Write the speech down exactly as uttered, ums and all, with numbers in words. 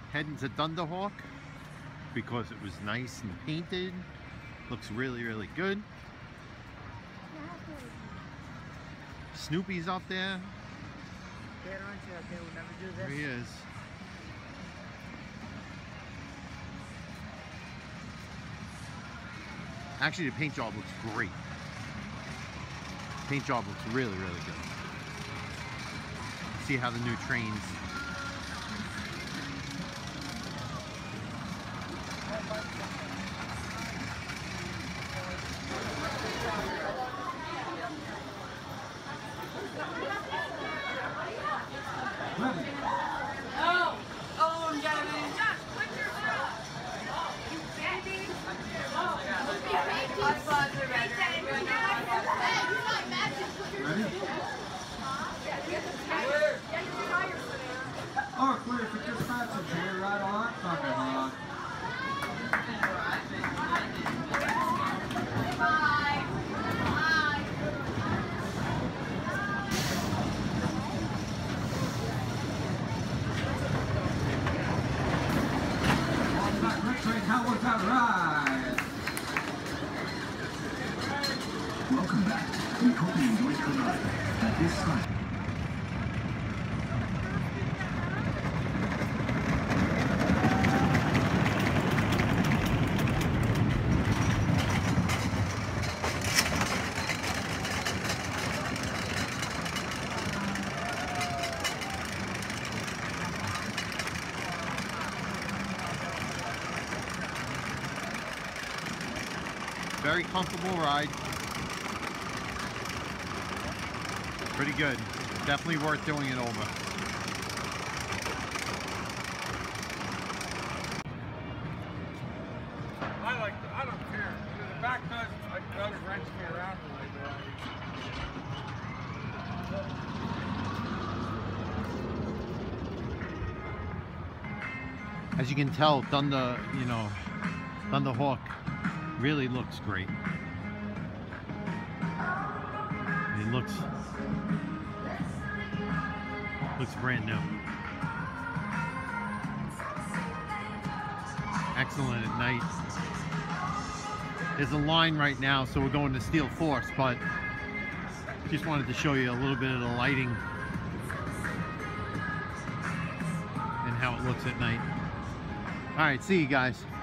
heading to Thunderhawk because it was nice and painted. Looks really, really good. Snoopy's up there. There he is. Actually, the paint job looks great. Paint job looks really, really good. See how the new trains. Oh, oh, Gavin. Josh, put your foot. You Gavin. High five to Red. Hey, you're not matching. Oh, clear for dispatches here, right on, Thunderhawk. Bye. Bye. On that quick train, how was that ride? Welcome back. We hope you enjoyed your ride. At this time. Very comfortable ride. Pretty good. Definitely worth doing it over. I like the, I don't care. The back does, like, does wrench me around a little bit. As you can tell, Thunder, you know, Thunderhawk really looks great. It looks looks brand new. Excellent at night. There's a line right now, so we're going to Steel Force, but just wanted to show you a little bit of the lighting and how it looks at night. All right, see you guys.